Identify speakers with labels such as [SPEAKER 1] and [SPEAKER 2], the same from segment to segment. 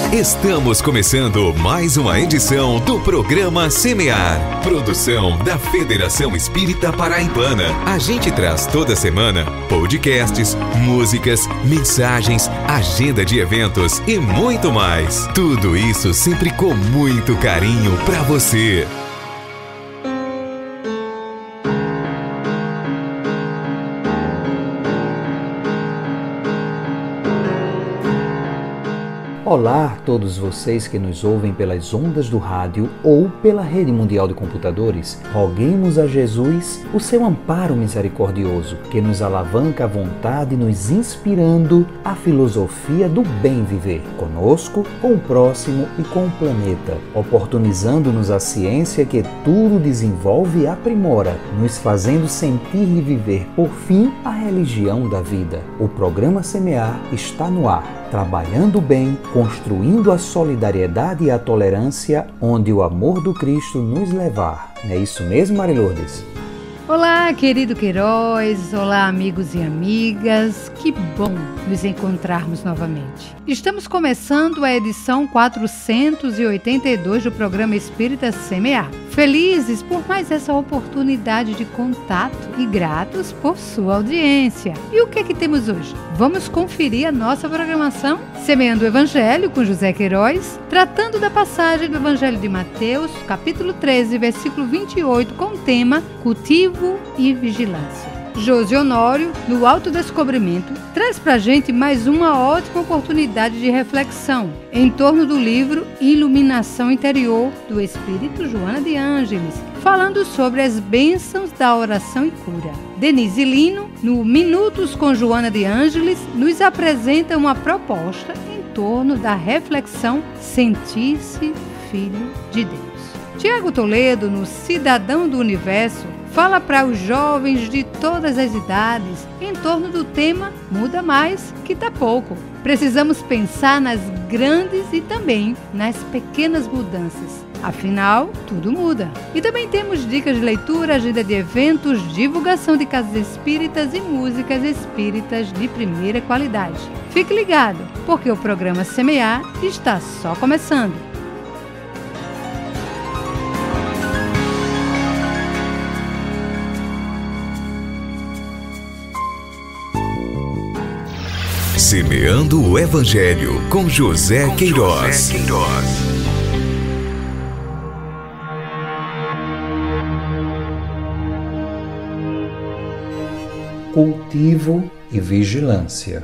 [SPEAKER 1] Estamos começando mais uma edição do programa Semear, produção da Federação Espírita Paraibana. A gente traz toda semana podcasts, músicas, mensagens, agenda de eventos e muito mais. Tudo isso sempre com muito carinho para você.
[SPEAKER 2] Olá a todos vocês que nos ouvem pelas ondas do rádio ou pela rede mundial de computadores. Roguemos a Jesus o seu amparo misericordioso, que nos alavanca à vontade, nos inspirando a filosofia do bem viver, conosco, com o próximo e com o planeta, oportunizando-nos a ciência que tudo desenvolve e aprimora, nos fazendo sentir e viver, por fim, a religião da vida. O programa Semear está no ar, trabalhando bem, construindo a solidariedade e a tolerância, onde o amor do Cristo nos levar. Não é isso mesmo, Mari Lourdes?
[SPEAKER 3] Olá, querido Queiroz, olá, amigos e amigas, que bom nos encontrarmos novamente. Estamos começando a edição 482 do programa Espírita Semear. Felizes por mais essa oportunidade de contato e gratos por sua audiência. E o que é que temos hoje? Vamos conferir a nossa programação Semeando o Evangelho com José Queiroz, tratando da passagem do Evangelho de Mateus, capítulo 13, versículo 28, com o tema Cultivo e Vigilância. Josi Honório, no Autodescobrimento, traz pra gente mais uma ótima oportunidade de reflexão em torno do livro Iluminação Interior, do Espírito Joana de Ângeles, falando sobre as bênçãos da oração e cura. Denise Lino, no Minutos com Joana de Ângeles, nos apresenta uma proposta em torno da reflexão Sentir-se Filho de Deus. Tiago Toledo, no Cidadão do Universo, fala para os jovens de todas as idades em torno do tema Muda Mais que tá pouco. Precisamos pensar nas grandes e também nas pequenas mudanças. Afinal, tudo muda. E também temos dicas de leitura, agenda de eventos, divulgação de casas espíritas e músicas espíritas de primeira qualidade. Fique ligado, porque o programa Semear está só começando.
[SPEAKER 1] Semeando o Evangelho com José Queiroz.
[SPEAKER 2] Cultivo e vigilância.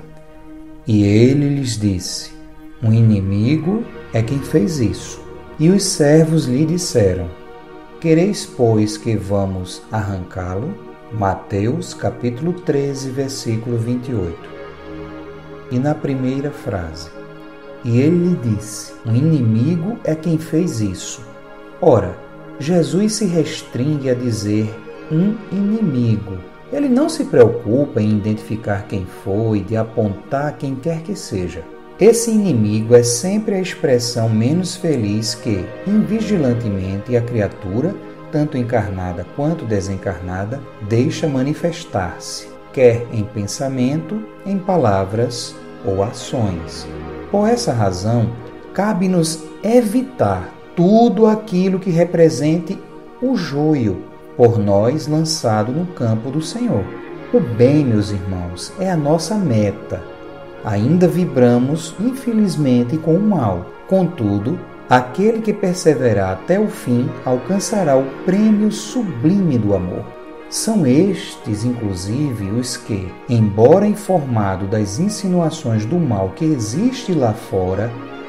[SPEAKER 2] E ele lhes disse: um inimigo é quem fez isso. E os servos lhe disseram: quereis, pois, que vamos arrancá-lo? Mateus capítulo 13, versículo 28. E na primeira frase, e ele lhe disse: um inimigo é quem fez isso. Ora, Jesus se restringe a dizer um inimigo. Ele não se preocupa em identificar quem foi, de apontar quem quer que seja. Esse inimigo é sempre a expressão menos feliz que, invigilantemente, a criatura, tanto encarnada quanto desencarnada, deixa manifestar-se, quer em pensamento, em palavras ou ações. Por essa razão, cabe-nos evitar tudo aquilo que represente o joio, por nós lançado no campo do Senhor. O bem, meus irmãos, é a nossa meta. Ainda vibramos, infelizmente, com o mal. Contudo, aquele que perseverar até o fim alcançará o prêmio sublime do amor. São estes, inclusive, os que, embora informados das insinuações do mal que existe lá fora,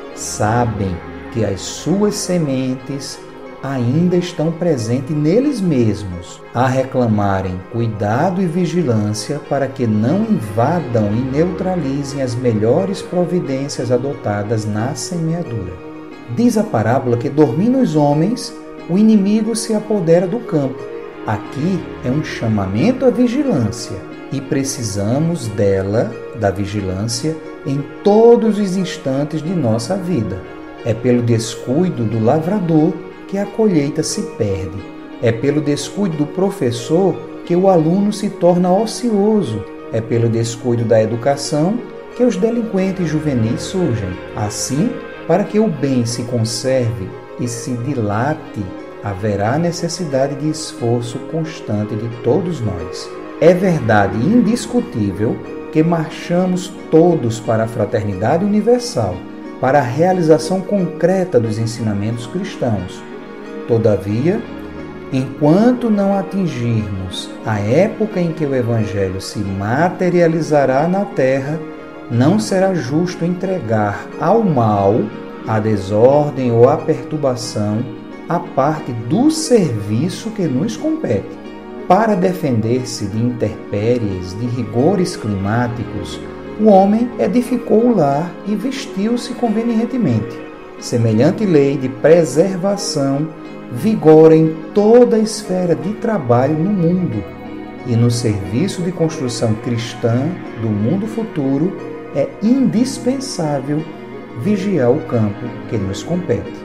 [SPEAKER 2] sabem que as suas sementes ainda estão presentes neles mesmos, a reclamarem cuidado e vigilância para que não invadam e neutralizem as melhores providências adotadas na semeadura. Diz a parábola que, dormindo os homens, o inimigo se apodera do campo. Aqui é um chamamento à vigilância e precisamos dela, da vigilância, em todos os instantes de nossa vida. É pelo descuido do lavrador que a colheita se perde. É pelo descuido do professor que o aluno se torna ocioso. É pelo descuido da educação que os delinquentes juvenis surgem. Assim, Para que o bem se conserve e se dilate, haverá necessidade de esforço constante de todos nós. É verdade indiscutível que marchamos todos para a fraternidade universal, para a realização concreta dos ensinamentos cristãos. Todavia, enquanto não atingirmos a época em que o Evangelho se materializará na terra, não será justo entregar ao mal, à desordem ou à perturbação a parte do serviço que nos compete. Para defender-se de intempéries, de rigores climáticos, o homem edificou o lar e vestiu-se convenientemente. Semelhante lei de preservação vigora em toda a esfera de trabalho no mundo, e no serviço de construção cristã do mundo futuro é indispensável vigiar o campo que nos compete.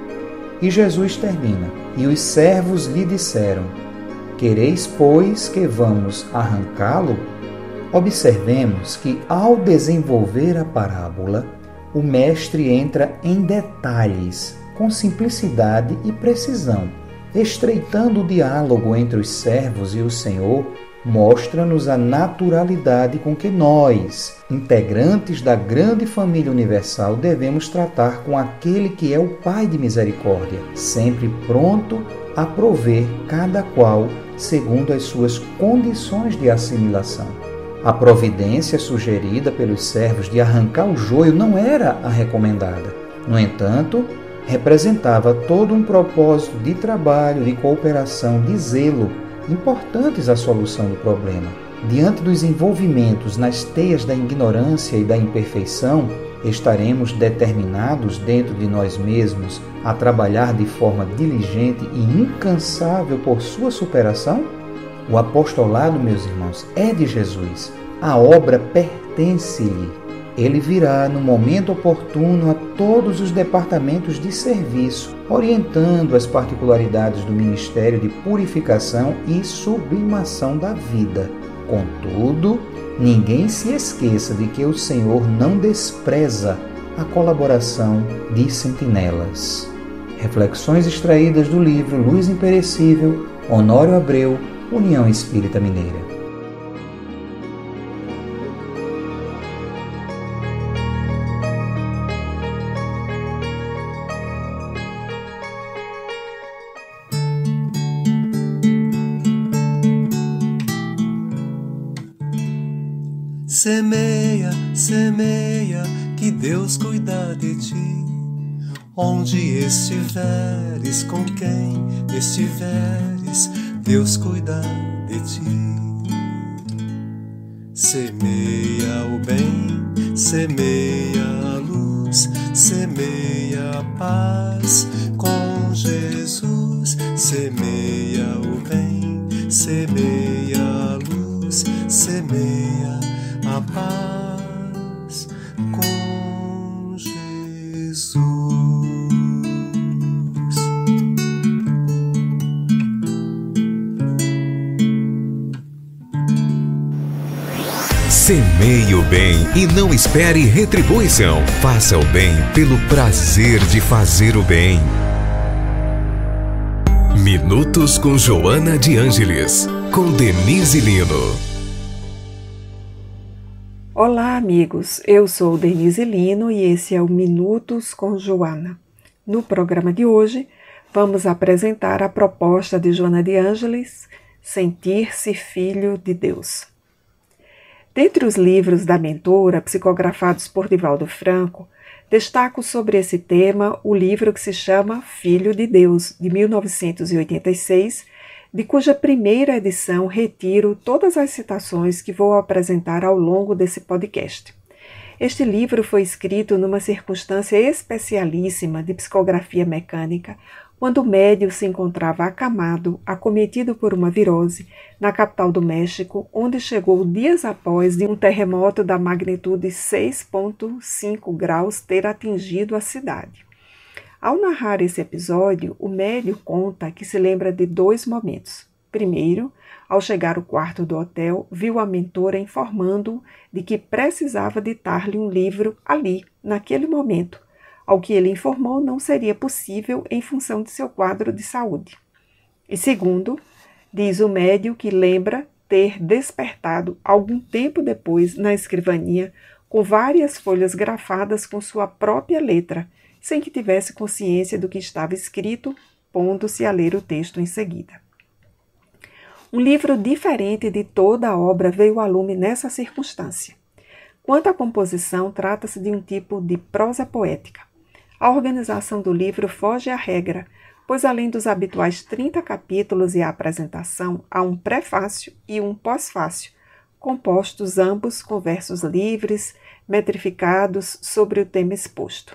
[SPEAKER 2] E Jesus termina: e os servos lhe disseram: quereis, pois, que vamos arrancá-lo? Observemos que, ao desenvolver a parábola, o mestre entra em detalhes, com simplicidade e precisão. Estreitando o diálogo entre os servos e o Senhor, mostra-nos a naturalidade com que nós, integrantes da grande família universal, devemos tratar com aquele que é o Pai de misericórdia, sempre pronto a prover cada qual segundo as suas condições de assimilação. A providência sugerida pelos servos de arrancar o joio não era a recomendada. No entanto, representava todo um propósito de trabalho, de cooperação, de zelo, importantes à solução do problema. Diante dos envolvimentos nas teias da ignorância e da imperfeição, estaremos determinados dentro de nós mesmos a trabalhar de forma diligente e incansável por sua superação? O apostolado, meus irmãos, é de Jesus. A obra pertence-lhe. Ele virá no momento oportuno a todos os departamentos de serviço, orientando as particularidades do ministério de purificação e sublimação da vida. Contudo, ninguém se esqueça de que o Senhor não despreza a colaboração de sentinelas. Reflexões extraídas do livro Luz Imperecível, Honório Abreu, União Espírita Mineira.
[SPEAKER 4] Semeia, semeia, que Deus cuida de ti. Onde estiveres, com quem estiveres, Deus cuida de ti. Semeia o bem, semeia a luz, semeia a paz com Jesus. Semeia o bem, semeia a luz, semeia a paz com Jesus.
[SPEAKER 1] Semeie o bem e não espere retribuição. Faça o bem pelo prazer de fazer o bem. Minutos com Joana de Ângeles, com Denise Lino.
[SPEAKER 5] Olá, amigos. Eu sou Denise Lino e esse é o Minutos com Joana. No programa de hoje, vamos apresentar a proposta de Joana de Ângeles, Sentir-se Filho de Deus. Dentre os livros da mentora, psicografados por Divaldo Franco, destaco sobre esse tema o livro que se chama Filho de Deus, de 1986, de cuja primeira edição retiro todas as citações que vou apresentar ao longo desse podcast. Este livro foi escrito numa circunstância especialíssima de psicografia mecânica, quando o médium se encontrava acamado, acometido por uma virose, na capital do México, onde chegou dias após de um terremoto da magnitude 6,5 graus ter atingido a cidade. Ao narrar esse episódio, o médium conta que se lembra de dois momentos. Primeiro, ao chegar ao quarto do hotel, viu a mentora informando de que precisava ditar-lhe um livro ali, naquele momento. ao que ele informou não seria possível em função de seu quadro de saúde. E segundo, diz o médium que lembra ter despertado algum tempo depois na escrivaninha com várias folhas grafadas com sua própria letra, sem que tivesse consciência do que estava escrito, pondo-se a ler o texto em seguida. Um livro diferente de toda a obra veio a lume nessa circunstância. Quanto à composição, trata-se de um tipo de prosa poética. A organização do livro foge à regra, pois além dos habituais 30 capítulos e a apresentação, há um prefácio e um pós-fácio, compostos ambos com versos livres, metrificados sobre o tema exposto.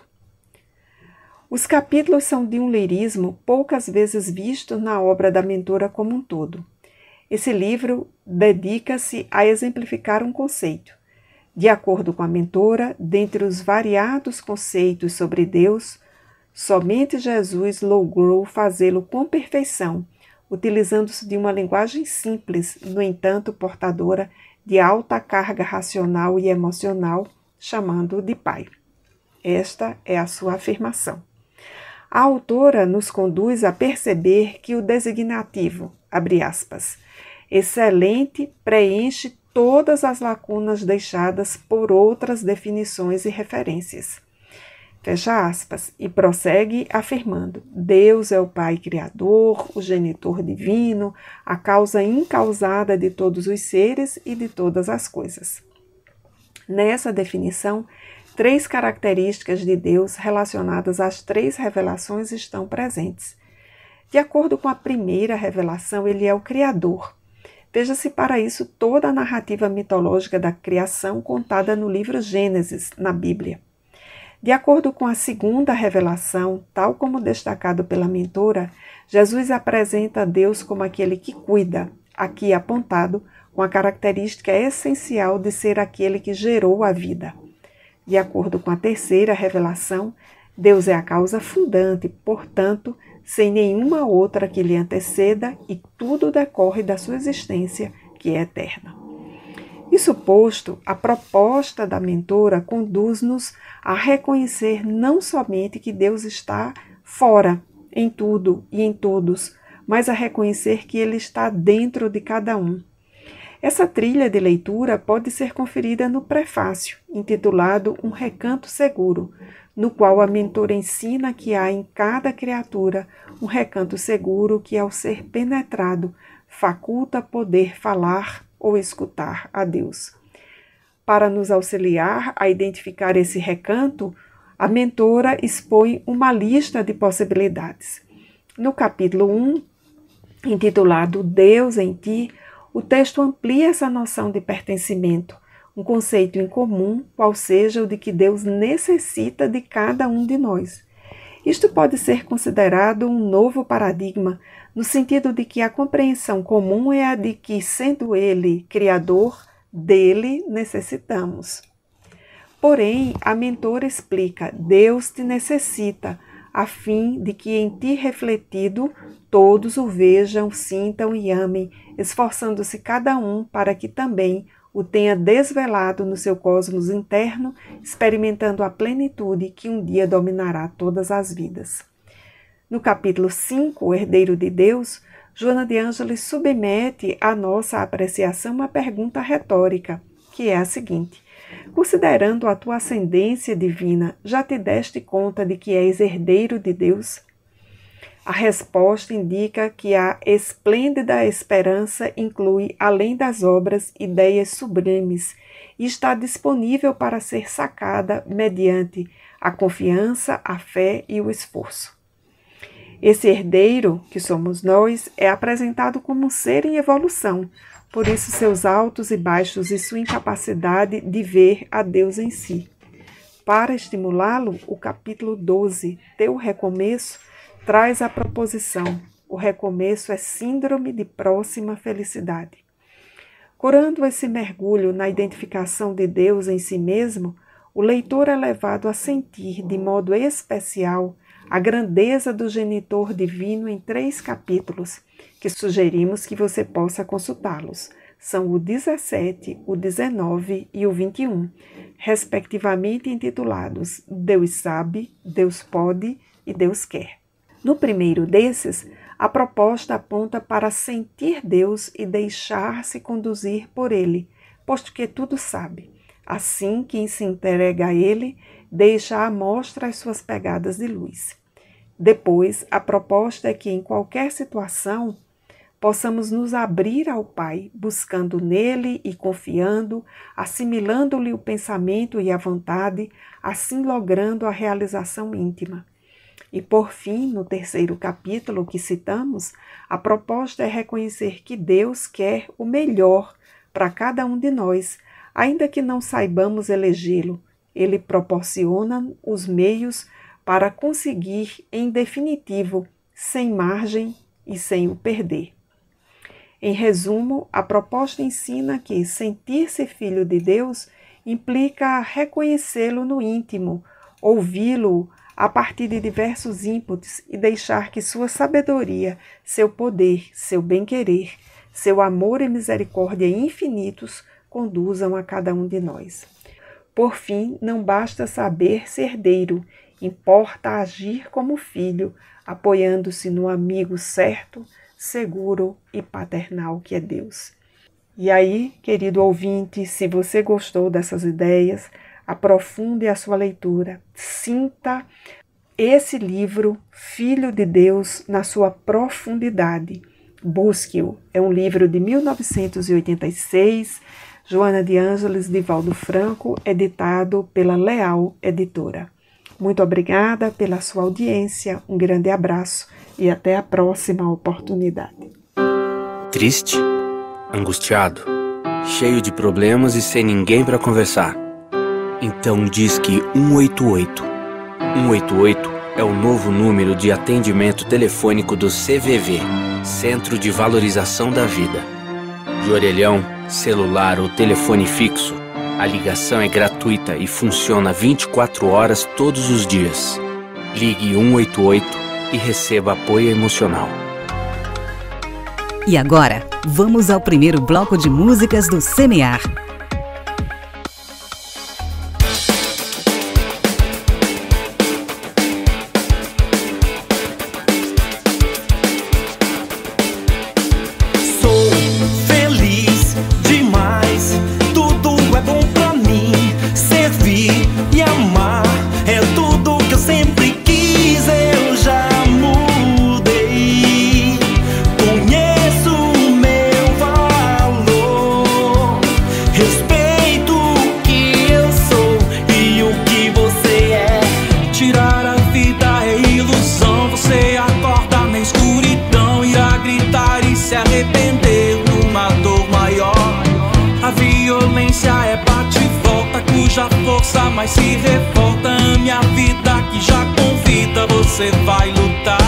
[SPEAKER 5] Os capítulos são de um lirismo poucas vezes visto na obra da mentora como um todo. Esse livro dedica-se a exemplificar um conceito. De acordo com a mentora, dentre os variados conceitos sobre Deus, somente Jesus logrou fazê-lo com perfeição, utilizando-se de uma linguagem simples, no entanto portadora de alta carga racional e emocional, chamando-o de Pai. Esta é a sua afirmação. A autora nos conduz a perceber que o designativo, abre aspas, excelente, preenche todas as lacunas deixadas por outras definições e referências. Fecha aspas, e prossegue afirmando: Deus é o Pai Criador, o genitor divino, a causa incausada de todos os seres e de todas as coisas. Nessa definição, 3 características de Deus relacionadas às 3 revelações estão presentes. De acordo com a primeira revelação, ele é o Criador. Veja-se para isso toda a narrativa mitológica da criação contada no livro Gênesis, na Bíblia. De acordo com a segunda revelação, tal como destacado pela mentora, Jesus apresenta a Deus como aquele que cuida, aqui apontado com a característica essencial de ser aquele que gerou a vida. De acordo com a terceira revelação, Deus é a causa fundante, portanto, sem nenhuma outra que lhe anteceda, e tudo decorre da sua existência, que é eterna. Isso posto, a proposta da mentora conduz-nos a reconhecer não somente que Deus está fora, em tudo e em todos, mas a reconhecer que Ele está dentro de cada um. Essa trilha de leitura pode ser conferida no prefácio, intitulado Um Recanto Seguro, no qual a mentora ensina que há em cada criatura um recanto seguro que, ao ser penetrado, faculta poder falar ou escutar a Deus. Para nos auxiliar a identificar esse recanto, a mentora expõe uma lista de possibilidades. No capítulo 1, intitulado Deus em Ti, o texto amplia essa noção de pertencimento, um conceito incomum, qual seja o de que Deus necessita de cada um de nós. Isto pode ser considerado um novo paradigma, no sentido de que a compreensão comum é a de que, sendo Ele Criador, dele necessitamos. Porém, a mentora explica: Deus te necessita, a fim de que em ti refletido todos o vejam, sintam e amem, esforçando-se cada um para que também o tenha desvelado no seu cosmos interno, experimentando a plenitude que um dia dominará todas as vidas. No capítulo 5, O Herdeiro de Deus, Joana de Ângeles submete à nossa apreciação uma pergunta retórica, que é a seguinte: considerando a tua ascendência divina, já te deste conta de que és herdeiro de Deus? A resposta indica que a esplêndida esperança inclui, além das obras, ideias sublimes e está disponível para ser sacada mediante a confiança, a fé e o esforço. Esse herdeiro, que somos nós, é apresentado como um ser em evolução, por isso seus altos e baixos e sua incapacidade de ver a Deus em si. Para estimulá-lo, o capítulo 12, Teu Recomeço, traz a proposição: o recomeço é síndrome de próxima felicidade. Curando esse mergulho na identificação de Deus em si mesmo, o leitor é levado a sentir de modo especial a grandeza do genitor divino em 3 capítulos, que sugerimos que você possa consultá-los. são o 17, o 19 e o 21, respectivamente intitulados Deus sabe, Deus pode e Deus quer. No primeiro desses, a proposta aponta para sentir Deus e deixar-se conduzir por Ele, posto que tudo sabe. Assim, quem se entrega a Ele, deixa à mostra as suas pegadas de luz. Depois, a proposta é que em qualquer situação, possamos nos abrir ao Pai, buscando nele e confiando, assimilando-lhe o pensamento e a vontade, assim logrando a realização íntima. E por fim, no terceiro capítulo que citamos, a proposta é reconhecer que Deus quer o melhor para cada um de nós, ainda que não saibamos elegê-lo. Ele proporciona os meios para conseguir, em definitivo, sem margem e sem o perder. Em resumo, a proposta ensina que sentir-se filho de Deus implica reconhecê-lo no íntimo, ouvi-lo a partir de diversos inputs e deixar que sua sabedoria, seu poder, seu bem-querer, seu amor e misericórdia infinitos conduzam a cada um de nós. Por fim, não basta saber ser herdeiro, importa agir como filho, apoiando-se no amigo certo, seguro e paternal que é Deus. E aí, querido ouvinte, se você gostou dessas ideias, aprofunde a sua leitura, sinta esse livro, Filho de Deus, na sua profundidade. Busque-o. É um livro de 1986, Joana de Ângeles, Divaldo Franco, editado pela Leal Editora. Muito obrigada pela sua audiência, um grande abraço e até a próxima oportunidade.
[SPEAKER 6] Triste, angustiado, cheio de problemas e sem ninguém para conversar. Então disque 188. 188 é o novo número de atendimento telefônico do CVV, Centro de Valorização da Vida. De orelhão, celular ou telefone fixo, a ligação é gratuita e funciona 24 horas todos os dias. Ligue 188 e receba apoio emocional.
[SPEAKER 7] E agora, vamos ao primeiro bloco de músicas do Semear.
[SPEAKER 8] Força, mas se revolta, ame a vida que já convida, você vai lutar.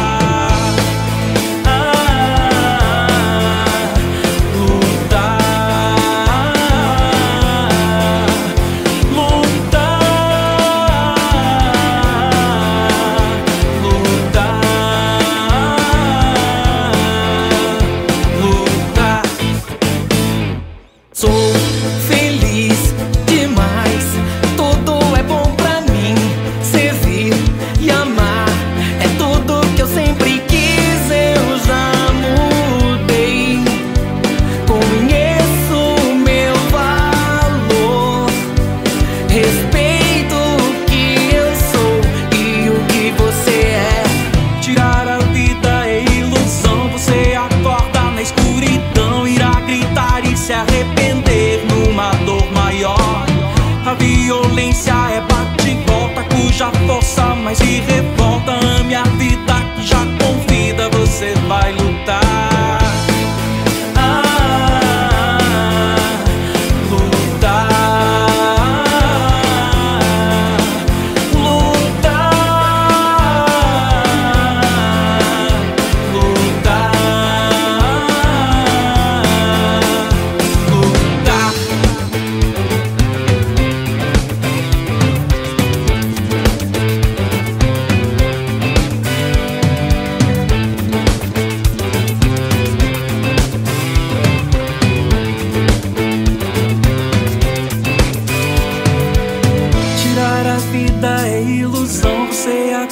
[SPEAKER 8] Força, mas se revolta, ame a vida que já convida, você vai lutar.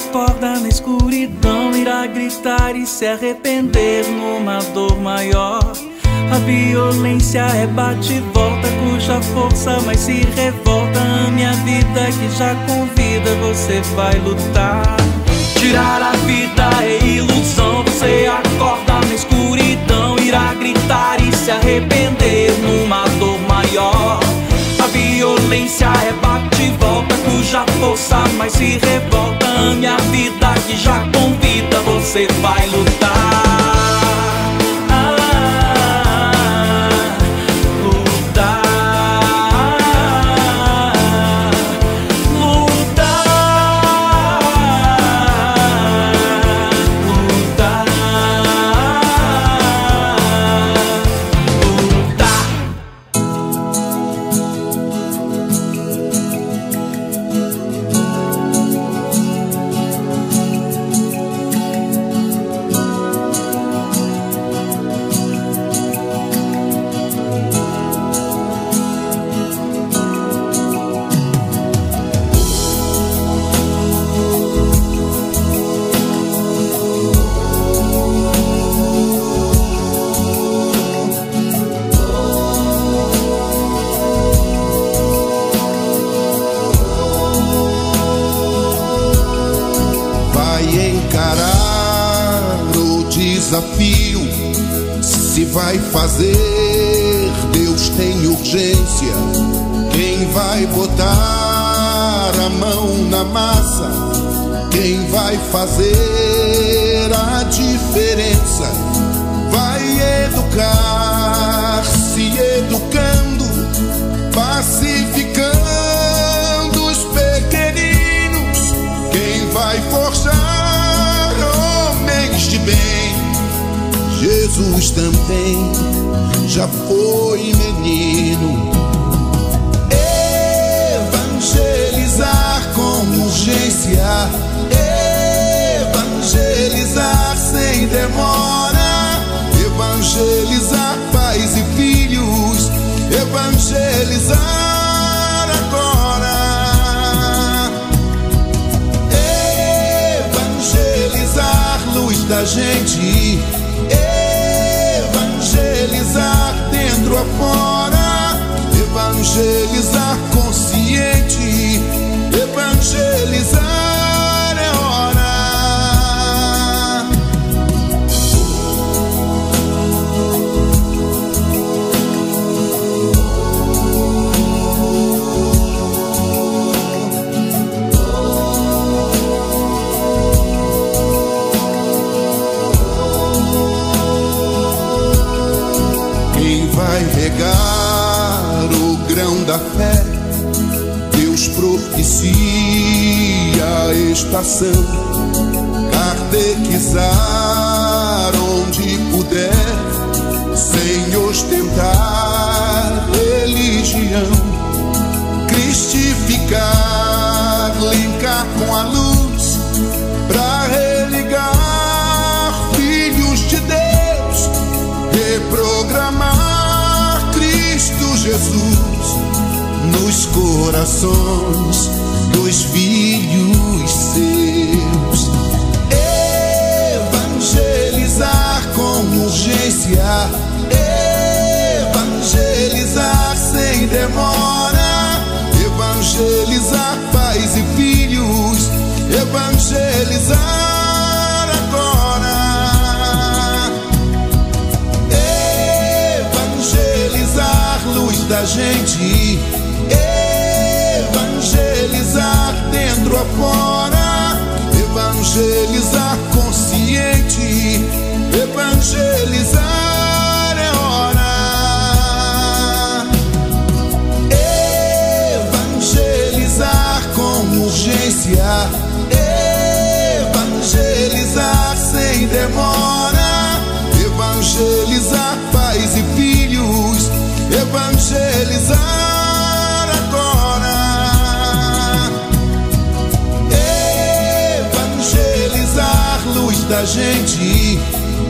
[SPEAKER 8] acorda na escuridão, irá gritar e se arrepender numa dor maior. A violência é bate e volta, cuja força mais se revolta. Ame a vida que já convida, você vai lutar. Tirar a vida é ilusão, você acorda na escuridão, irá gritar e se arrepender numa dor maior. A violência é bate e volta, cuja força mais se revolta. Ame a vida que já convida, você vai lutar.
[SPEAKER 9] Desafio, se vai fazer, Deus tem urgência. Quem vai botar a mão na massa? Quem vai fazer a diferença? Vai educar, se educando, pacificando os pequeninos. Quem vai forjar homens de bem? Jesus também já foi menino. Evangelizar com urgência, evangelizar sem demora, evangelizar pais e filhos, evangelizar agora, evangelizar luz da gente, evangelizar dentro a fora, evangelizar consciente, evangelizar é hora. Vai regar o grão da fé, Deus propicia a estação. Catequizar onde puder, sem ostentar religião. Cristificar, linkar com a luz, pra religar filhos de Deus, reprogramar Jesus nos corações dos filhos seus. Evangelizar com urgência, evangelizar sem demora, evangelizar pais e filhos, evangelizar agora, evangelizar luz da gente, evangelizar dentro a fora, evangelizar consciente, evangelizar é hora, evangelizar com urgência, evangelizar sem demora, evangelizar pais e filhos, evangelizar agora, evangelizar luz da gente,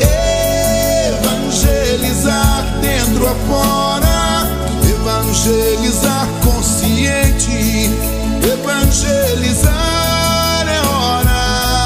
[SPEAKER 9] evangelizar dentro a fora, evangelizar consciente, evangelizar é hora.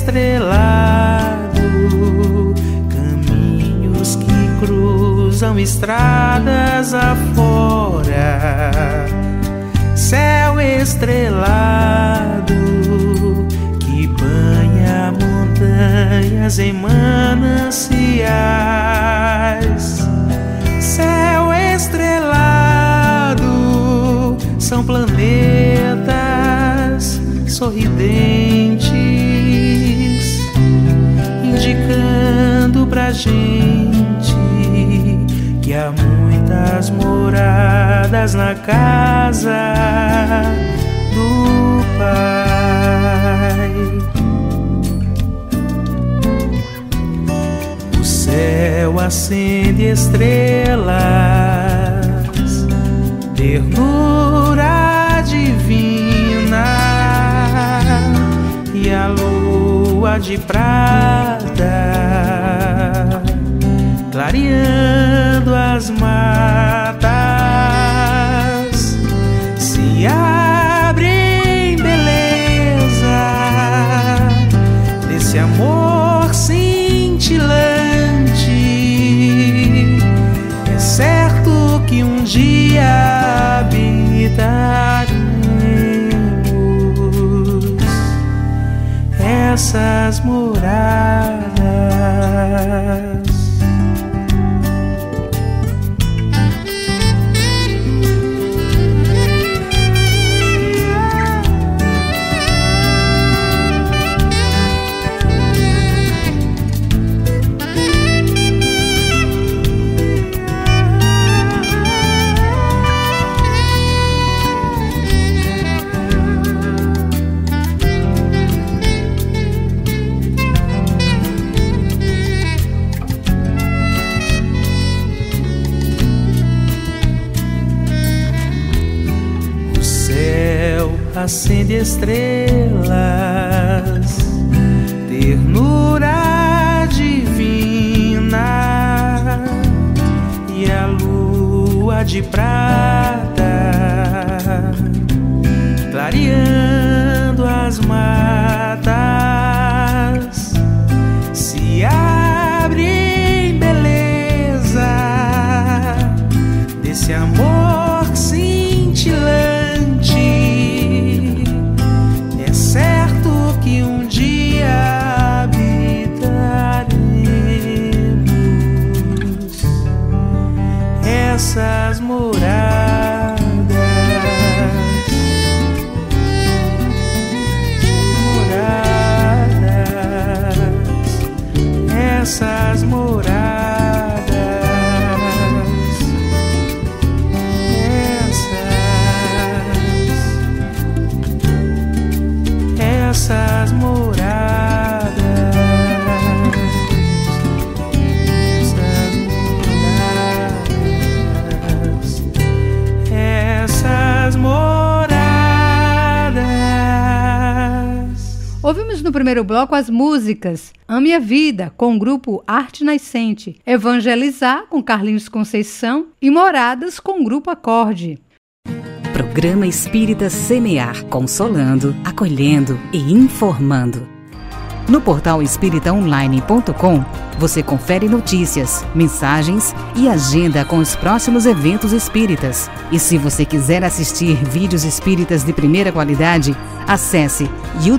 [SPEAKER 8] estrelado, caminhos que cruzam estradas afora, céu estrelado que banha montanhas em mananciais. Céu estrelado são planetas sorridentes, indicando pra gente que há muitas moradas na casa do Pai. O céu acende estrelas, ternura divina, e a lua de prata clareando as matas se abre em beleza desse amor cintilante. É certo que um dia habitaremos essas moradas. Acende estrelas, ternura divina, e a lua de prata clareando as matas se abre em beleza desse amor cintilante. Que um dia habitaremos essas moradas, essas moradas, essas moradas, essas moradas.
[SPEAKER 3] Ouvimos no primeiro bloco as músicas Ame a Vida, com o grupo Arte Nascente, Evangelizar, com Carlinhos Conceição, e Moradas, com o grupo Acorde.
[SPEAKER 7] Programa Espírita Semear, consolando, acolhendo e informando. No portal espíritaonline.com, você confere notícias, mensagens e agenda com os próximos eventos espíritas. E se você quiser assistir vídeos espíritas de primeira qualidade, acesse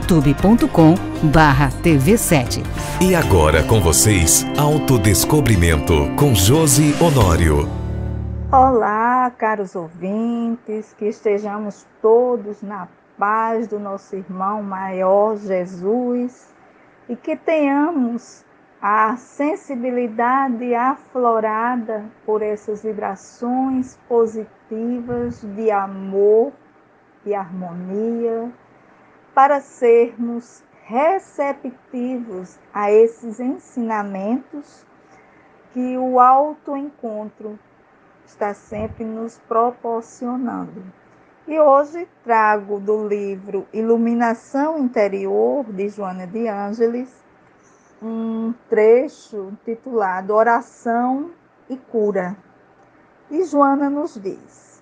[SPEAKER 7] youtube.com/TV7.
[SPEAKER 1] E agora com vocês, Autodescobrimento com Josi Honório.
[SPEAKER 10] Olá, caros ouvintes, que estejamos todos na paz do nosso irmão maior Jesus e que tenhamos a sensibilidade aflorada por essas vibrações positivas de amor e harmonia, para sermos receptivos a esses ensinamentos que o autoencontro está sempre nos proporcionando. E hoje trago do livro Iluminação Interior, de Joana de Ângeles, um trecho titulado Oração e Cura. E Joana nos diz: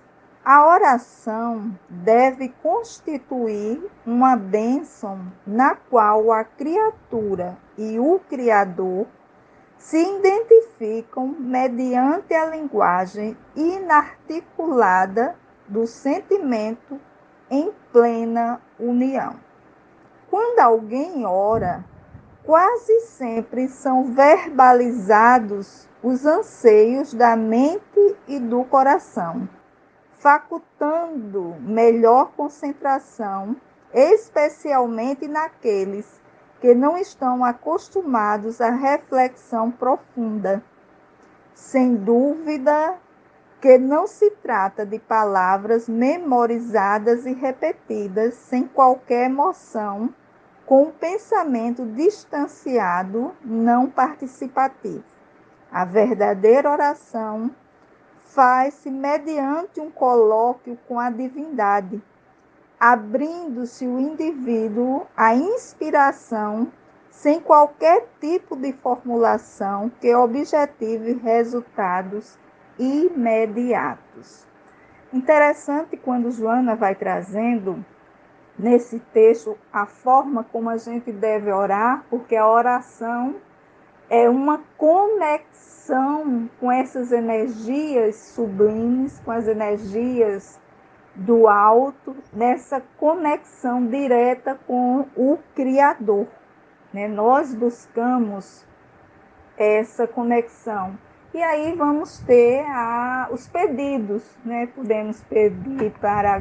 [SPEAKER 10] A oração deve constituir uma bênção na qual a criatura e o Criador se identificam mediante a linguagem inarticulada do sentimento em plena união. Quando alguém ora, quase sempre são verbalizados os anseios da mente e do coração, facultando melhor concentração, especialmente naqueles que não estão acostumados à reflexão profunda. Sem dúvida que não se trata de palavras memorizadas e repetidas sem qualquer emoção, com um pensamento distanciado, não participativo. A verdadeira oração faz-se mediante um colóquio com a divindade, abrindo-se o indivíduo à inspiração sem qualquer tipo de formulação que objetive resultados imediatos. Interessante quando Joana vai trazendo nesse texto a forma como a gente deve orar, porque a oração é uma conexão com essas energias sublimes, com as energias do alto, nessa conexão direta com o Criador. Nós buscamos essa conexão. E aí vamos ter os pedidos, Podemos pedir para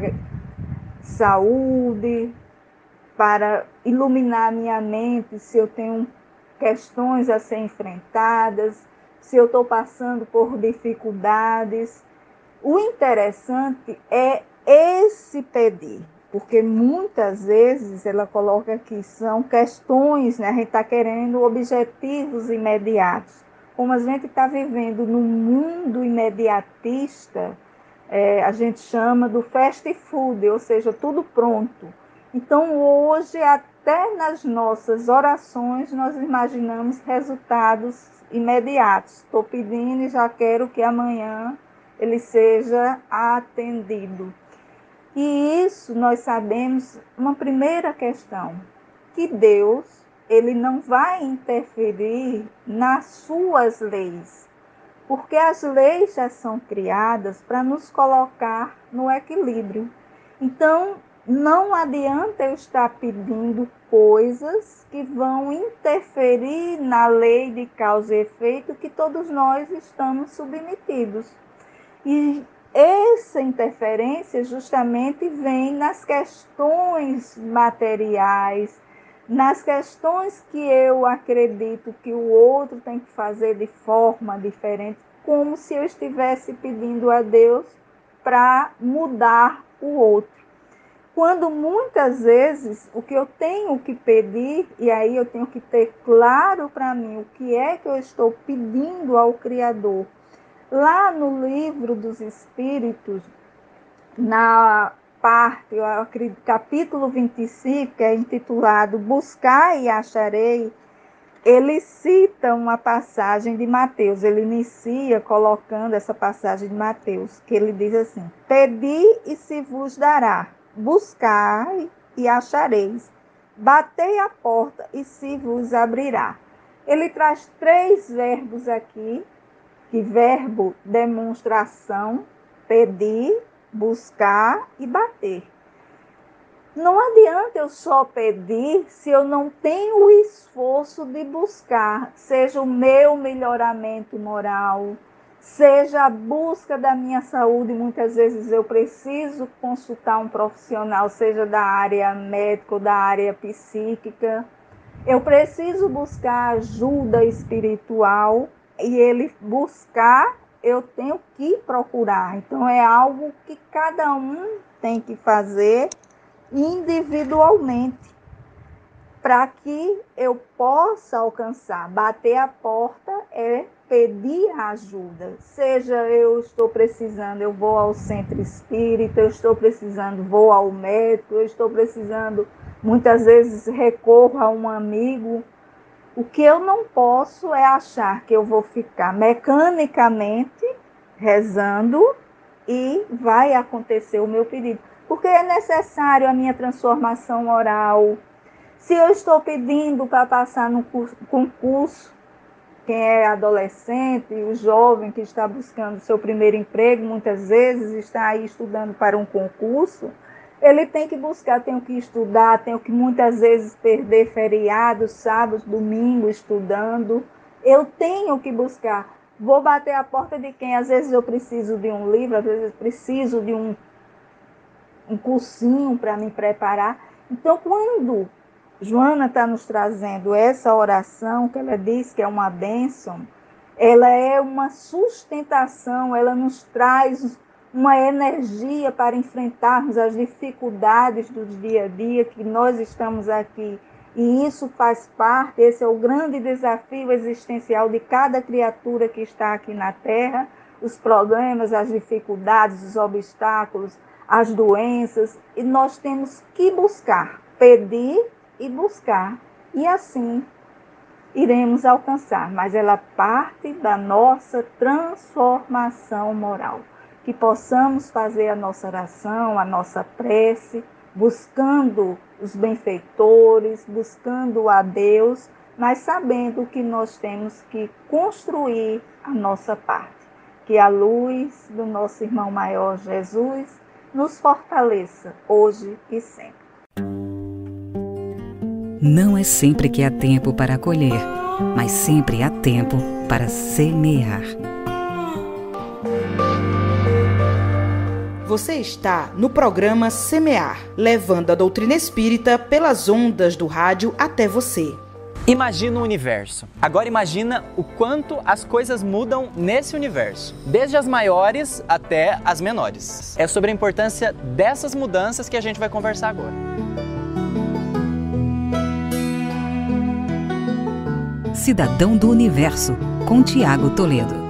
[SPEAKER 10] saúde, para iluminar minha mente, se eu tenho questões a ser enfrentadas, se eu estou passando por dificuldades. O interessante é esse pedir, porque muitas vezes ela coloca que são questões, a gente está querendo objetivos imediatos. Como a gente está vivendo num mundo imediatista, a gente chama do fast food, ou seja, tudo pronto. Então hoje, até nas nossas orações, nós imaginamos resultados imediatos. Estou pedindo e já quero que amanhã ele seja atendido. E isso nós sabemos, uma primeira questão, que Deus, ele não vai interferir nas suas leis, porque as leis já são criadas para nos colocar no equilíbrio. Então, não adianta eu estar pedindo coisas que vão interferir na lei de causa e efeito que todos nós estamos submetidos. E essa interferência justamente vem nas questões materiais, nas questões que eu acredito que o outro tem que fazer de forma diferente, como se eu estivesse pedindo a Deus para mudar o outro. Quando muitas vezes o que eu tenho que pedir, e aí eu tenho que ter claro para mim o que é que eu estou pedindo ao Criador. Lá no Livro dos Espíritos, na parte, capítulo 25, que é intitulado Buscai e Acharei, ele cita uma passagem de Mateus. Ele inicia colocando essa passagem de Mateus, que ele diz assim: Pedi e se vos dará, buscai e achareis, batei a porta e se vos abrirá. Ele traz 3 verbos aqui, que verbo demonstração, pedir, buscar e bater. Não adianta eu só pedir se eu não tenho o esforço de buscar, seja o meu melhoramento moral, seja a busca da minha saúde. Muitas vezes eu preciso consultar um profissional, seja da área médica ou da área psíquica. Eu preciso buscar ajuda espiritual e ele buscar, eu tenho que procurar. Então é algo que cada um tem que fazer individualmente para que eu possa alcançar. Bater a porta é pedir ajuda. Seja eu estou precisando, eu vou ao centro espírita, eu estou precisando, vou ao médico, eu estou precisando, muitas vezes recorro a um amigo. O que eu não posso é achar que eu vou ficar mecanicamente rezando e vai acontecer o meu pedido. Porque é necessário a minha transformação oral. Se eu estou pedindo para passar no concurso, quem é adolescente, o jovem que está buscando seu primeiro emprego, muitas vezes está aí estudando para um concurso, ele tem que buscar, tem que estudar, tem que muitas vezes perder feriados, sábados, domingos estudando. Eu tenho que buscar. Vou bater a porta de quem? Às vezes eu preciso de um livro, às vezes eu preciso de um cursinho para me preparar. Então, quando Joana está nos trazendo essa oração, que ela diz que é uma bênção, ela é uma sustentação, ela nos traz uma energia para enfrentarmos as dificuldades do dia a dia, que nós estamos aqui. E isso faz parte, esse é o grande desafio existencial de cada criatura que está aqui na Terra, os problemas, as dificuldades, os obstáculos, as doenças, e nós temos que buscar, pedir e buscar, e assim iremos alcançar, mas ela parte da nossa transformação moral, que possamos fazer a nossa oração, a nossa prece, buscando os benfeitores, buscando a Deus, mas sabendo que nós temos que construir a nossa parte, que a luz do nosso irmão maior Jesus nos fortaleça hoje e sempre.
[SPEAKER 7] Não é sempre que há tempo para colher, mas sempre há tempo para semear.
[SPEAKER 11] Você está no programa Semear, levando a doutrina espírita pelas ondas do rádio até você.
[SPEAKER 12] Imagina o universo. Agora imagina o quanto as coisas mudam nesse universo, desde as maiores até as menores. É sobre a importância dessas mudanças que a gente vai conversar agora.
[SPEAKER 7] Cidadão do Universo, com Tiago Toledo.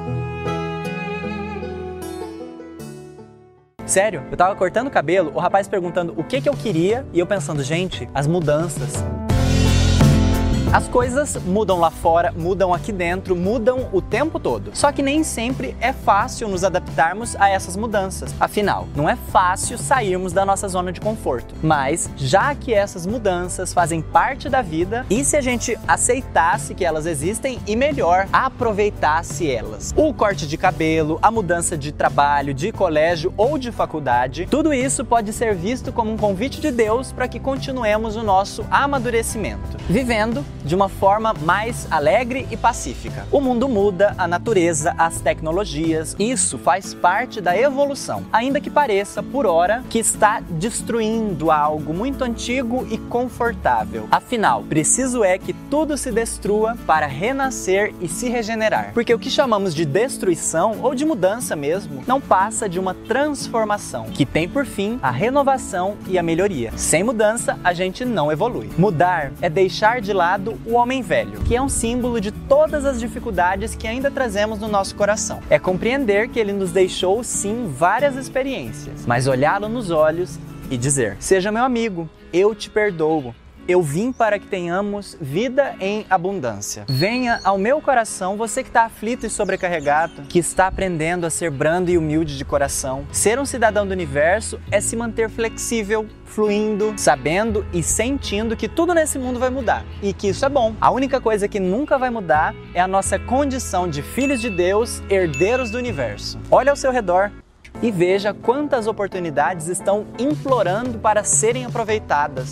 [SPEAKER 12] Sério, eu tava cortando o cabelo, o rapaz perguntando o que eu queria e eu pensando, gente, as mudanças. As coisas mudam lá fora, mudam aqui dentro, mudam o tempo todo. Só que nem sempre é fácil nos adaptarmos a essas mudanças. Afinal, não é fácil sairmos da nossa zona de conforto. Mas, já que essas mudanças fazem parte da vida, e se a gente aceitasse que elas existem e, melhor, aproveitasse elas? O corte de cabelo, a mudança de trabalho, de colégio ou de faculdade, tudo isso pode ser visto como um convite de Deus para que continuemos o nosso amadurecimento, vivendo de uma forma mais alegre e pacífica. O mundo muda, a natureza, as tecnologias, isso faz parte da evolução, ainda que pareça, por hora, que está destruindo algo muito antigo e confortável. Afinal, preciso é que tudo se destrua para renascer e se regenerar, porque o que chamamos de destruição, ou de mudança mesmo, não passa de uma transformação, que tem por fim a renovação e a melhoria. Sem mudança, a gente não evolui. Mudar é deixar de lado o homem velho, que é um símbolo de todas as dificuldades que ainda trazemos no nosso coração. É compreender que ele nos deixou, sim, várias experiências, mas olhá-lo nos olhos e dizer: seja meu amigo, eu te perdoo. Eu vim para que tenhamos vida em abundância. Venha ao meu coração, você que está aflito e sobrecarregado, que está aprendendo a ser brando e humilde de coração. Ser um cidadão do universo é se manter flexível, fluindo, sabendo e sentindo que tudo nesse mundo vai mudar e que isso é bom. A única coisa que nunca vai mudar é a nossa condição de filhos de Deus, herdeiros do universo. Olha ao seu redor e veja quantas oportunidades estão implorando para serem aproveitadas.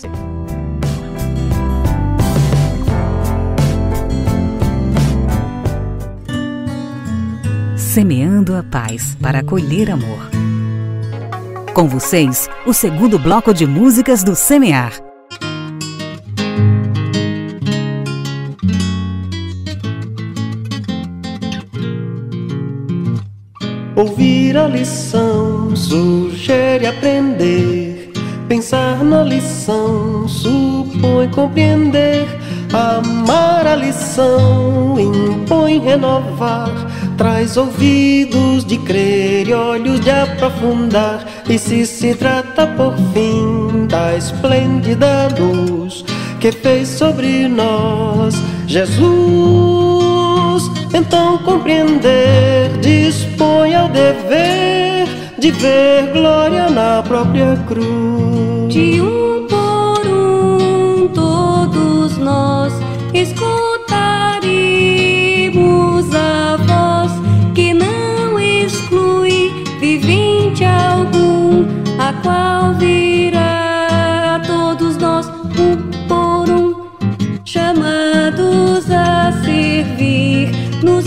[SPEAKER 7] Semeando a paz para colher amor. Com vocês, o segundo bloco de músicas do Semear.
[SPEAKER 4] Ouvir a lição sugere aprender. Pensar na lição supõe compreender. Amar a lição impõe renovar. Traz ouvidos de crer e olhos de aprofundar. E se trata por fim da esplêndida luz que fez sobre nós Jesus, então compreender dispõe ao dever de ver glória na própria cruz.
[SPEAKER 13] De um por um todos nós escutaremos a voz que não exclui vivente algum, a qual virá a todos nós um por um, chamados a servir. Nos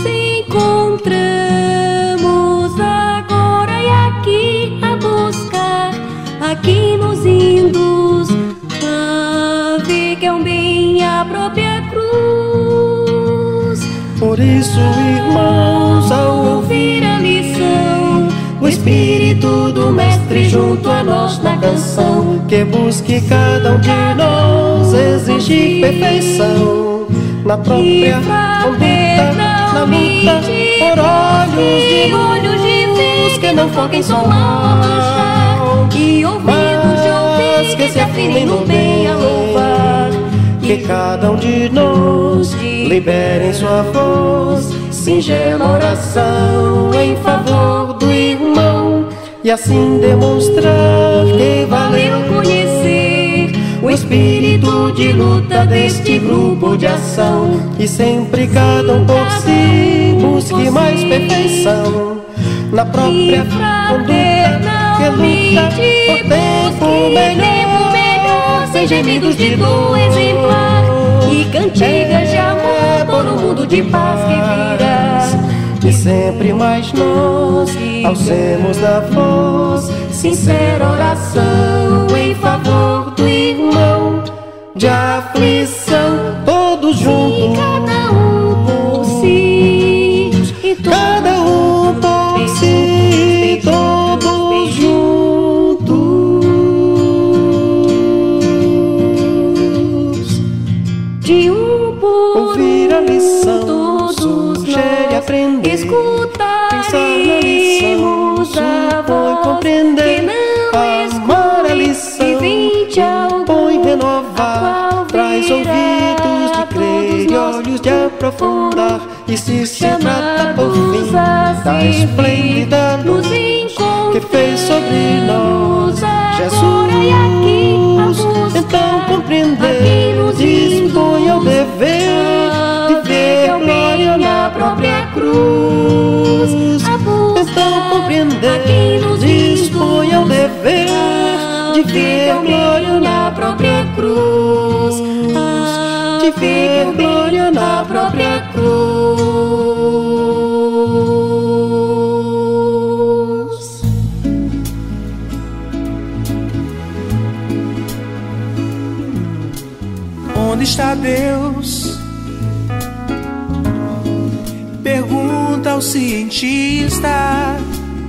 [SPEAKER 13] encontramos agora e aqui a buscar, aqui nos induz a ver que é um bem a própria cruz.
[SPEAKER 4] Por isso, irmãos, ao ouvir a lição, o Espírito do Mestre junto a nós na canção, que busque cada um de nós exigir perfeição na própria conduta, na luta, por olhos de luz que não foquem só mal, e ouvidos de ouvir que se afinem no bem a louvar. Que cada um de nós libere em sua voz singela oração em favor do irmão, e assim demonstrar que valeu conhecer o espírito de luta deste grupo de ação. E sempre cada um por si busque mais perfeição na própria conduta, que luta por tempo melhor, sem gemidos de dor exemplar e cantigas de amor por um mundo de paz que virá. E sempre mais nós alcemos na voz sincera oração em favor do irmão de aflição, todos juntos,
[SPEAKER 13] cada um por si, e
[SPEAKER 4] cada um por si, todos juntos.
[SPEAKER 13] De um por
[SPEAKER 4] ouvir a lição,
[SPEAKER 13] todos
[SPEAKER 4] sugerir e aprender,
[SPEAKER 13] escutaremos a voz
[SPEAKER 4] compreender,
[SPEAKER 13] que não
[SPEAKER 4] amar a lição, põe renovar, traz ouvidos de crer e olhos de aprofundar. E se trata por fim da esplêndida luz que fez sobre nós Jesus, então compreender, dispõe ao dever de ver glória na própria cruz. Então compreender, dispõe ao dever de ver glória na própria cruz, de ver glória na própria cruz.
[SPEAKER 8] Onde está Deus? Pergunta ao cientista.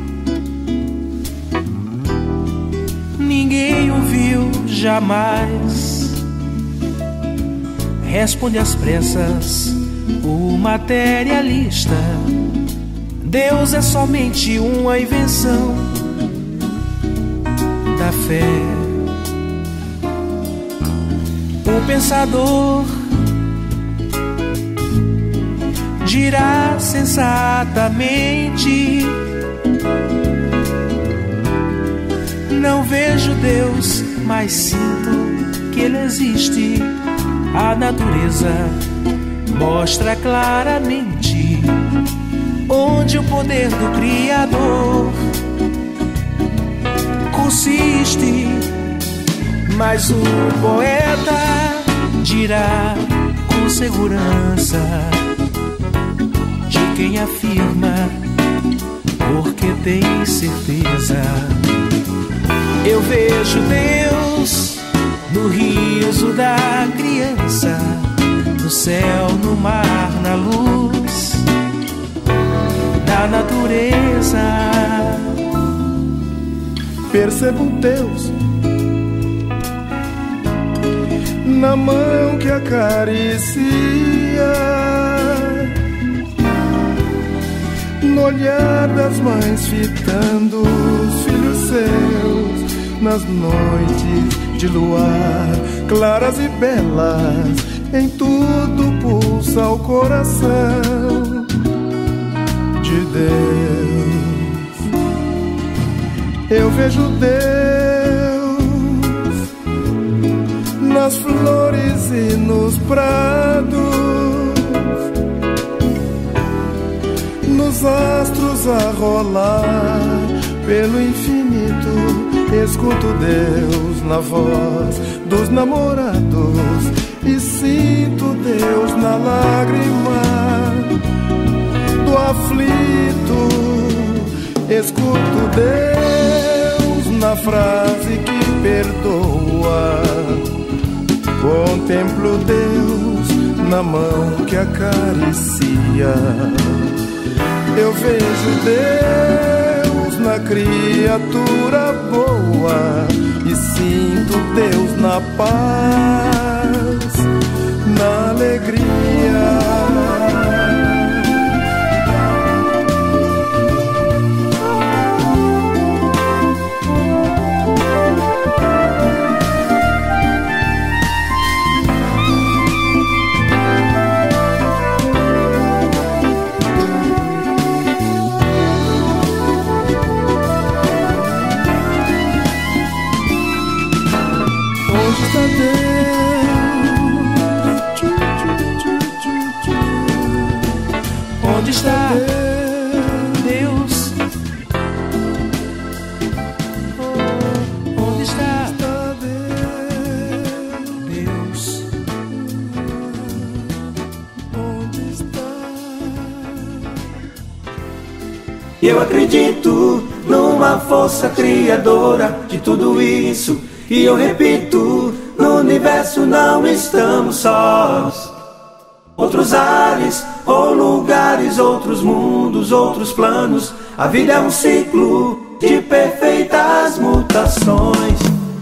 [SPEAKER 8] Ninguém ouviu jamais. Responde às pressas o materialista. Deus é somente uma invenção da fé. O pensador dirá sensatamente: não vejo Deus, mas sinto que Ele existe. A natureza mostra claramente onde o poder do Criador consiste. Mas o poeta dirá com segurança de quem afirma, porque tem certeza. Eu vejo Deus no riso da criança, no céu, no mar, na luz da natureza.
[SPEAKER 9] Percebo Deus na mão que acaricia, no olhar das mães fitando os filhos seus, nas noites de luar claras e belas, em tudo pulsa o coração de Deus. eu vejo Deus nas flores e nos prados, nos astros a rolar pelo infinito. Escuto Deus na voz dos namorados e sinto Deus na lágrima do aflito. Escuto Deus na frase que perdoa. Contemplo Deus na mão que acaricia. Eu vejo Deus na criatura boa e sinto Deus na paz, na alegria.
[SPEAKER 8] Onde está Deus? Onde está Deus?
[SPEAKER 9] Onde está?
[SPEAKER 4] Eu acredito numa força criadora de tudo isso. E eu repito, no universo não estamos sós. Outros ares ou lugares, outros mundos, outros planos. A vida é um ciclo de perfeitas mutações.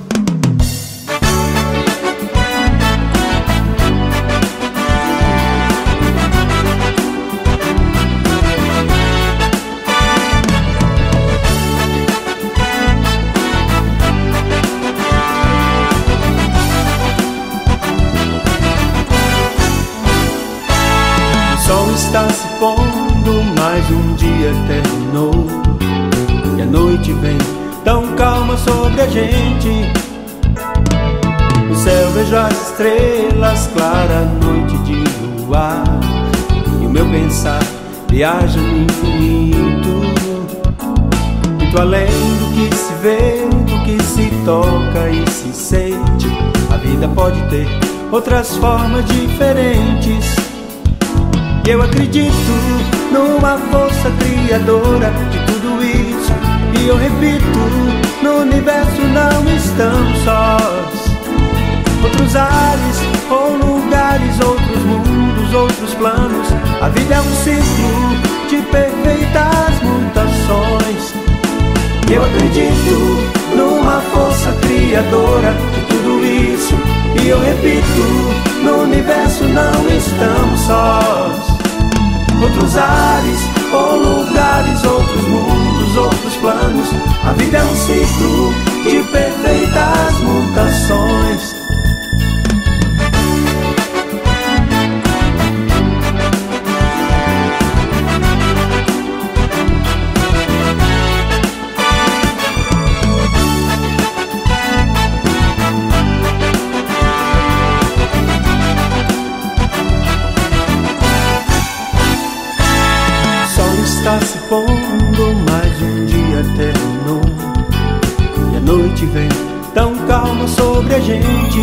[SPEAKER 4] Está se pondo, mais um dia terminou e a noite vem tão calma sobre a gente. No céu vejo as estrelas, clara noite de luar, e o meu pensar viaja no infinito, muito além do que se vê, do que se toca e se sente. A vida pode ter outras formas diferentes. Eu acredito numa força criadora de tudo isso. E eu repito, no universo não estamos sós. Outros ares ou lugares, outros mundos, outros planos. A vida é um ciclo de perfeitas mutações. Eu acredito numa força criadora de tudo isso. E eu repito, no universo não estamos sós. Outros ares ou lugares, outros mundos, outros planos. A vida é um ciclo de perfeitas mutações. Está se pondo, mais um dia terminou e a noite vem tão calma sobre a gente.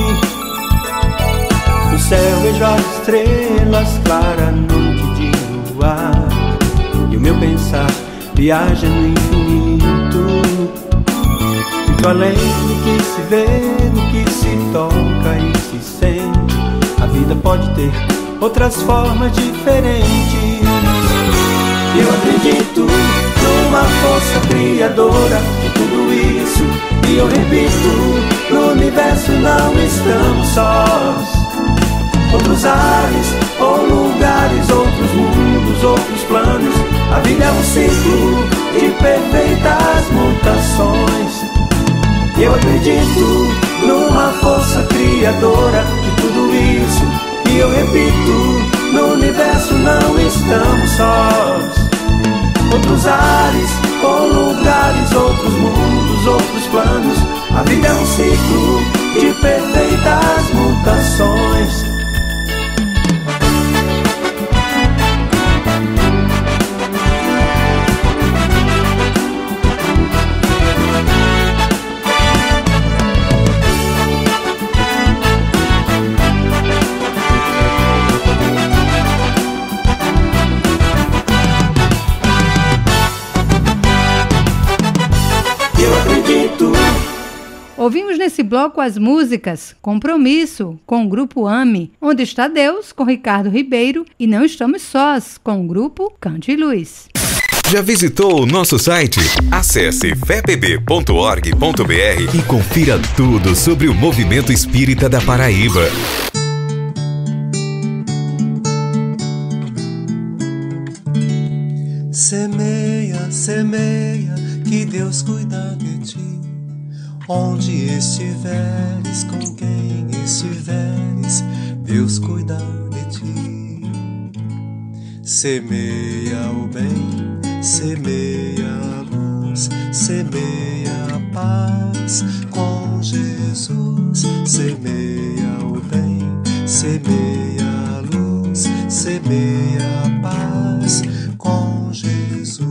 [SPEAKER 4] No céu vejo as estrelas, clara noite de luar, e o meu pensar viaja no infinito, muito além do que se vê, do que se toca e se sente. A vida pode ter outras formas diferentes. Eu acredito numa força criadora de tudo isso. E eu repito, no universo não estamos sós. Outros ares ou lugares, outros mundos, outros planos. A vida é um ciclo de perfeitas mutações. Eu acredito numa força criadora de tudo isso. E eu repito, no universo não estamos sós. Outros ares ou lugares, outros mundos, os outros planos. A vida é um ciclo de perfeitas mutações.
[SPEAKER 3] Ouvimos nesse bloco as músicas Compromisso, com o grupo AME, Onde Está Deus, com Ricardo Ribeiro, e Não Estamos Sós, com o grupo Canto e Luz.
[SPEAKER 1] Já visitou o nosso site? Acesse fepb.org.br e confira tudo sobre o movimento espírita da Paraíba.
[SPEAKER 14] Semeia, semeia, que Deus cuida de ti. Onde estiveres, com quem estiveres, Deus cuida de ti. Semeia o bem, semeia a luz, semeia a paz com Jesus. Semeia o bem, semeia a luz, semeia a paz com Jesus.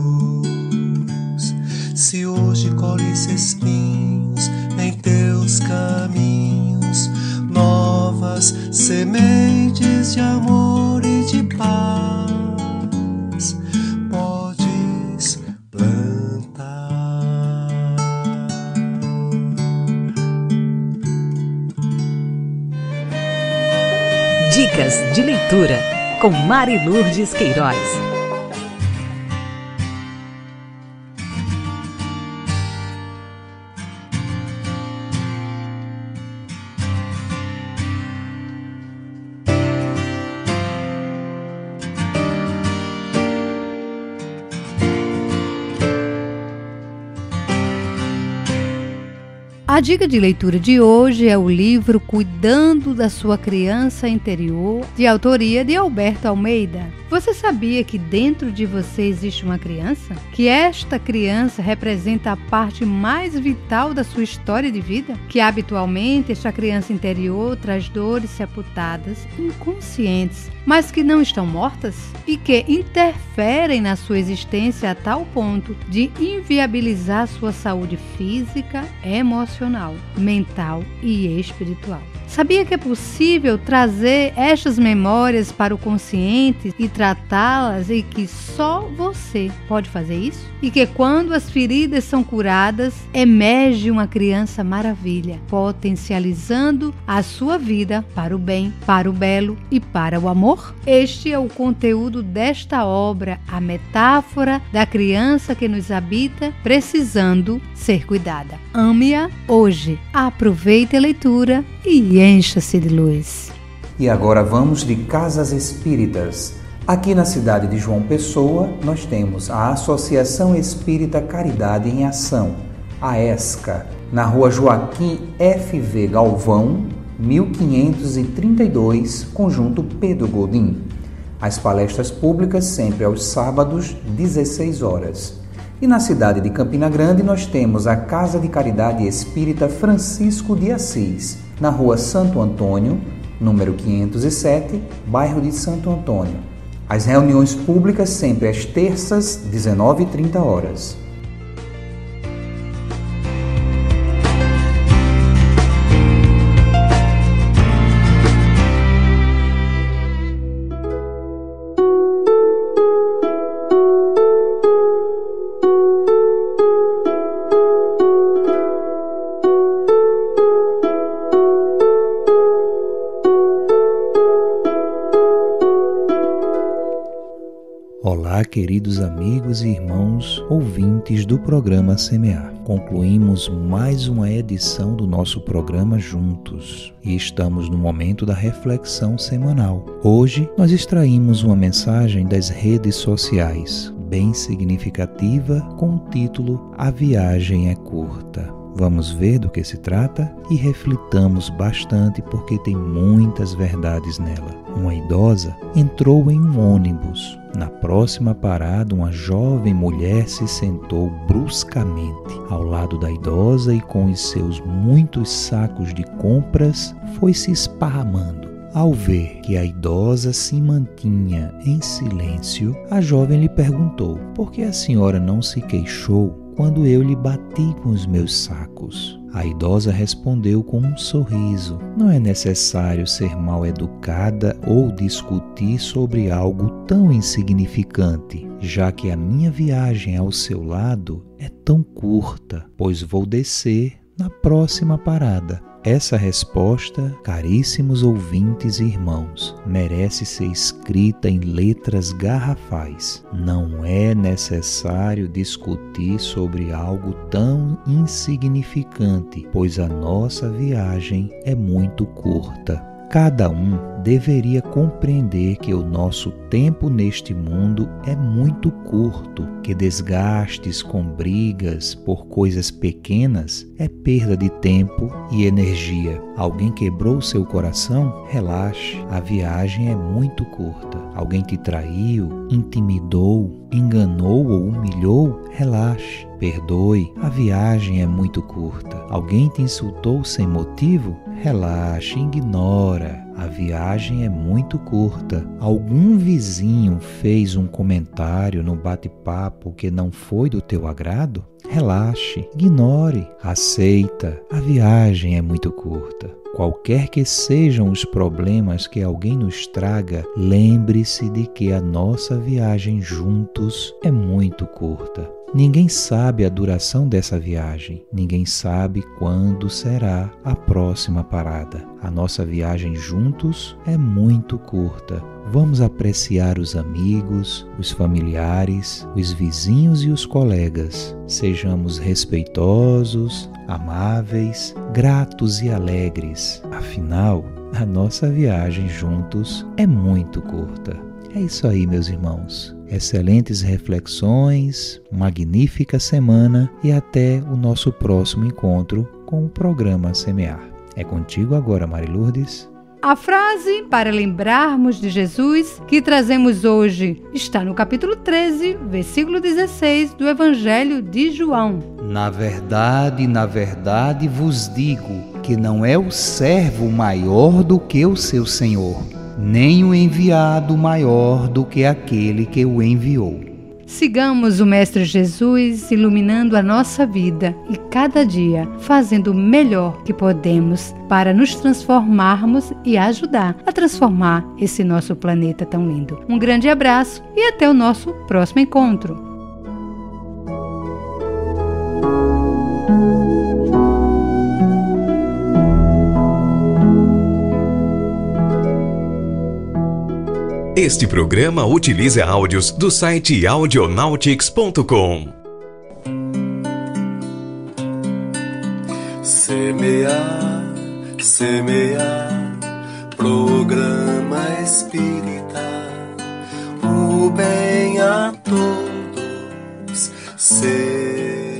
[SPEAKER 14] Se hoje colhes espinhos em teus caminhos, novas sementes de amor e de paz podes plantar.
[SPEAKER 7] Dicas de leitura com Mari Lourdes Queiroz.
[SPEAKER 3] A dica de leitura de hoje é o livro Cuidando da Sua Criança Interior, de autoria de Alberto Almeida. Você sabia que dentro de você existe uma criança? Que esta criança representa a parte mais vital da sua história de vida? Que habitualmente esta criança interior traz dores sepultadas, inconscientes, mas que não estão mortas? E que interferem na sua existência a tal ponto de inviabilizar sua saúde física, emocional, mental e espiritual. Sabia que é possível trazer estas memórias para o consciente e tratá-las, e que só você pode fazer isso? E que quando as feridas são curadas, emerge uma criança maravilha, potencializando a sua vida para o bem, para o belo e para o amor? Este é o conteúdo desta obra, a metáfora da criança que nos habita, precisando ser cuidada. Ame-a hoje. Aproveite a leitura e encha-se de luz.
[SPEAKER 2] E agora vamos de Casas Espíritas. Aqui na cidade de João Pessoa, nós temos a Associação Espírita Caridade em Ação, a ESCA, na rua Joaquim F.V. Galvão, 1532, Conjunto Pedro Godin. As palestras públicas sempre aos sábados, 16 horas. E na cidade de Campina Grande nós temos a Casa de Caridade Espírita Francisco de Assis, na rua Santo Antônio, número 507, bairro de Santo Antônio. As reuniões públicas sempre às terças, 19h30. Olá, queridos amigos e irmãos ouvintes do programa Semear. Concluímos mais uma edição do nosso programa juntos e estamos no momento da reflexão semanal. Hoje nós extraímos uma mensagem das redes sociais, bem significativa, com o título A Viagem é Curta. Vamos ver do que se trata e reflitamos bastante porque tem muitas verdades nela. Uma idosa entrou em um ônibus. Na próxima parada, uma jovem mulher se sentou bruscamente ao lado da idosa e com os seus muitos sacos de compras foi se esparramando. Ao ver que a idosa se mantinha em silêncio, a jovem lhe perguntou: por que a senhora não se queixou quando eu lhe bati com os meus sacos? A idosa respondeu com um sorriso: não é necessário ser mal educada ou discutir sobre algo tão insignificante, já que a minha viagem ao seu lado é tão curta, pois vou descer na próxima parada. Essa resposta, caríssimos ouvintes e irmãos, merece ser escrita em letras garrafais. Não é necessário discutir sobre algo tão insignificante, pois a nossa viagem é muito curta. Cada um deveria compreender que o nosso tempo neste mundo é muito curto, que desgastes com brigas por coisas pequenas é perda de tempo e energia. Alguém quebrou seu coração? Relaxe, a viagem é muito curta. Alguém te traiu, intimidou, enganou ou humilhou? Relaxe, perdoe, a viagem é muito curta. Alguém te insultou sem motivo? Relaxe, ignora. A viagem é muito curta. Algum vizinho fez um comentário no bate-papo que não foi do teu agrado? Relaxe, ignore, aceita. A viagem é muito curta. Qualquer que sejam os problemas que alguém nos traga, lembre-se de que a nossa viagem juntos é muito curta. Ninguém sabe a duração dessa viagem, ninguém sabe quando será a próxima parada. A nossa viagem juntos é muito curta. Vamos apreciar os amigos, os familiares, os vizinhos e os colegas. Sejamos respeitosos, amáveis, gratos e alegres. Afinal, a nossa viagem juntos é muito curta. É isso aí, meus irmãos. Excelentes reflexões, magnífica semana e até o nosso próximo encontro com o programa Semear. É contigo agora, Mari Lourdes.
[SPEAKER 3] A frase para lembrarmos de Jesus que trazemos hoje está no capítulo 13, versículo 16 do Evangelho de João.
[SPEAKER 2] Na verdade vos digo que não é o servo maior do que o seu senhor, nem o enviado maior do que aquele que o enviou.
[SPEAKER 3] Sigamos o Mestre Jesus iluminando a nossa vida e cada dia fazendo o melhor que podemos para nos transformarmos e ajudar a transformar esse nosso planeta tão lindo. Um grande abraço e até o nosso próximo encontro.
[SPEAKER 1] Este programa utiliza áudios do site audionautics.com.
[SPEAKER 14] Semear, semear, programa espírita, o bem a todos semear.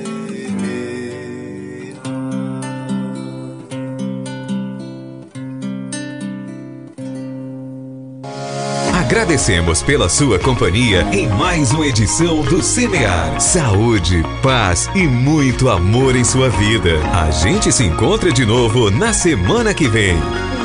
[SPEAKER 1] Agradecemos pela sua companhia em mais uma edição do Semear. Saúde, paz e muito amor em sua vida. A gente se encontra de novo na semana que vem.